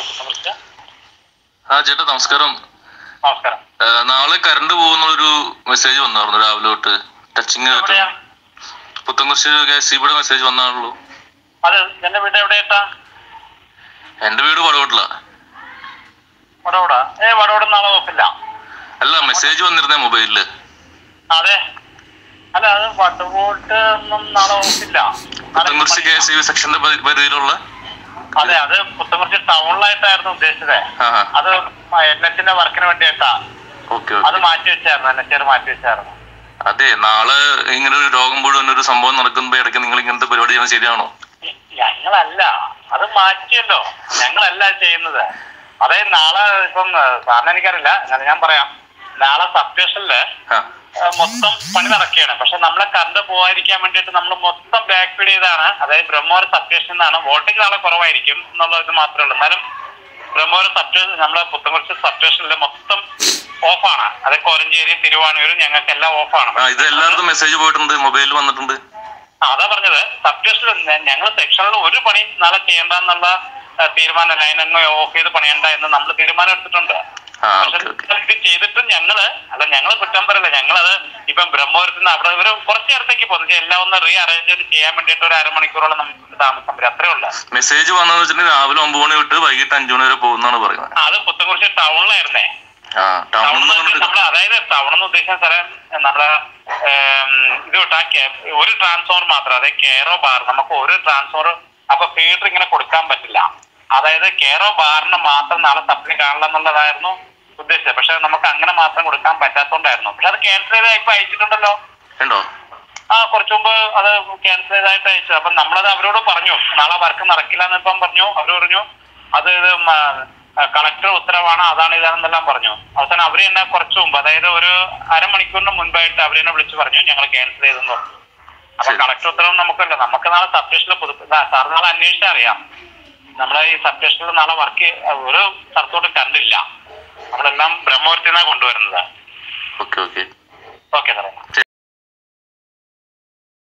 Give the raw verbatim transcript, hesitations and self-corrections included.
ആ ചേട്ടാ നമസ്കാരം. നമസ്കാരം. നാളെ കറണ്ട് പോകുന്നൊരു മെസ്സേജ് വന്നായിരുന്നു രാവിലെ തൊട്ട്. Touching Puthenkurish K S E ബിയുടെ മെസ്സേജ് വന്നാണല്ലോ. അത് എന്റെ വീട് എവിടെയാ? എന്റെ വീട് വടവോട്ടിലാ. വടവോടാ? ഏ വടവോട് നാളെ ഓഫില്ല. അല്ല, മെസ്സേജ് വന്നിരുന്നേ മൊബൈലില്. അതെ, അല്ല അത് വടവോട്ട് ഒന്നും നാളെ ഓഫില്ല. Puthenkurish K S E B സെക്ഷന്റെ പരിധിയിലുള്ള. അതെ, അത് പുത്തൻകുരിശ് ടൗണിലായിട്ടായിരുന്നു ഉദ്ദേശിച്ചത്. അത് എൻ എച്ചിന്റെ വർക്കിന് വേണ്ടിയിട്ടാ. അത് മാറ്റി വെച്ചായിരുന്നു, എൻ എച്ച് മാറ്റി വെച്ചായിരുന്നു. അതെ, നാളെ ഇങ്ങനെ ഒരു രോഗം മുഴുവൻ ഒരു സംഭവം നടക്കുമ്പോ ഇടയ്ക്ക് നിങ്ങൾ ഇങ്ങനത്തെ പരിപാടി ചെയ്യുന്നത് ശരിയാണോ? ഞങ്ങളല്ല, അത് മാറ്റിയല്ലോ. ഞങ്ങളല്ല ചെയ്യുന്നത്. അതായത് നാളെ ഇപ്പം സാറിന് എനിക്കറിയില്ല, എന്നാലും ഞാൻ പറയാം. നാളെ സബ്സ്റ്റേഷനില് മൊത്തം പണി നടക്കുകയാണ്. പക്ഷെ നമ്മളെ കറണ്ട് പോകാതിരിക്കാൻ വേണ്ടിയിട്ട് നമ്മൾ മൊത്തം ബാക്ക് ഫീഡ് ചെയ്താണ്. അതായത് ബ്രഹ്മപുരം സബ്സ്റ്റേഷനിൽ നിന്നാണ്. വോൾട്ടേജ് നാളെ കുറവായിരിക്കും എന്നുള്ളത് മാത്രമേ ഉള്ളൂ. എന്നാലും ബ്രഹ്മപുരം സബ്സ്റ്റേഷൻ, നമ്മളെ പുത്തൻകുരിശ് സബ്സ്റ്റേഷനിൽ മൊത്തം ഓഫാണ്. അത് കോരഞ്ചേരി, തിരുവാണൂരും ഞങ്ങൾക്ക് എല്ലാം ഓഫാണ്. ഇത് എല്ലാവർക്കും മെസ്സേജ് പോയിട്ടുണ്ട്, മൊബൈലിൽ വന്നിട്ടുണ്ട്. അതാ പറഞ്ഞത്, സബ്സ്റ്റേഷനിൽ ഞങ്ങൾ സെക്ഷനിൽ ഒരു പണി നാളെ ചെയ്യേണ്ടെന്നുള്ള തീരുമാനം, ലൈൻ അങ്ങ് ഓഫ് ചെയ്ത് പണിയണ്ട എന്ന് നമ്മൾ തീരുമാനം എടുത്തിട്ടുണ്ട്. ഇത് ചെയ്തിട്ടും ഞങ്ങള് അല്ല ഞങ്ങള് കുറ്റം പറയില്ല. ഞങ്ങളത് ഇപ്പം ബ്രഹ്മപുരത്ത് നിന്ന് അവിടെ ഒരു കുറച്ച് നേരത്തേക്ക് പോകുന്നു. എല്ലാം ഒന്ന് റീ അറേഞ്ച് ചെയ്ത് ചെയ്യാൻ വേണ്ടിയിട്ട് ഒരു അരമണിക്കൂറോളം നമുക്ക് താമസം വരും. അത്രേ ഉള്ളൂ. മെസ്സേജ് വന്നതെന്ന് വെച്ചിട്ടുണ്ടെങ്കിൽ രാവിലെ ഒമ്പത് മണി വിട്ട് വൈകിട്ട് അഞ്ചു മണി വരെ പോകുന്നാണ് പറയുന്നത്. അത് പുത്തൻകുരിശ് ടൗണിലായിരുന്നേ. നമ്മള് അതായത് ടൗൺ എന്ന് ഉദ്ദേശിച്ച സ്ഥലം നമ്മളെ ഇത് വിട്ടാ ഒരു ട്രാൻസ്ഫോമർ മാത്രം, അതായത് കെയറോ ബാർ. നമുക്ക് ഒരു ട്രാൻസ്ഫോമർ അപ്പൊ ഫീഡർ ഇങ്ങനെ കൊടുക്കാൻ പറ്റില്ല. അതായത് കെയറോ ബാറിന് മാത്രം നാളെ സപ്ലൈ കാണില്ല എന്നുള്ളതായിരുന്നു ഉദ്ദേശിച്ചത്. പക്ഷെ നമുക്ക് അങ്ങനെ മാത്രം കൊടുക്കാൻ പറ്റാത്തോണ്ടായിരുന്നു. പക്ഷെ അത് ക്യാൻസൽ ചെയ്ത് ഇപ്പൊ അയച്ചിട്ടുണ്ടല്ലോ. ആ കുറച്ചു മുമ്പ് അത് ക്യാൻസൽ ചെയ്തായിട്ട് അയച്ചു. അപ്പൊ നമ്മളത് അവരോട് പറഞ്ഞു നാളെ വർക്ക് നടക്കില്ല എന്ന് ഇപ്പം പറഞ്ഞു. അവര് പറഞ്ഞു അത് ഇത് കളക്ടർ ഉത്തരവാണ്, അതാണ് ഇതാണെന്നെല്ലാം പറഞ്ഞു. അവസാനം അവര് തന്നെ കുറച്ചു മുമ്പ്, അതായത് ഒരു അരമണിക്കൂറിന് മുൻപായിട്ട് അവര് തന്നെ വിളിച്ചു പറഞ്ഞു ഞങ്ങൾ ക്യാൻസൽ ചെയ്തെന്ന് പറഞ്ഞു. അപ്പൊ കളക്ടർ ഉത്തരവ് നമുക്കല്ല, നമുക്ക് നാളെ സബ്സ്റ്റേഷനിൽ പുതുപ്പ് സാർ നാളെ അന്വേഷിച്ചാൽ അറിയാം. നമ്മളെ ഈ സബ്സ്റ്റേഷനിൽ നാളെ വർക്ക് ഒരു സ്ഥലത്തോട്ട് കണ്ടില്ല. നമ്മളെല്ലാം ബ്രഹ്മപുരത്തിൽ നിന്നാണ് കൊണ്ടുവരുന്നത്. ഓക്കെ ഓക്കെ ഓക്കെ സാറേ.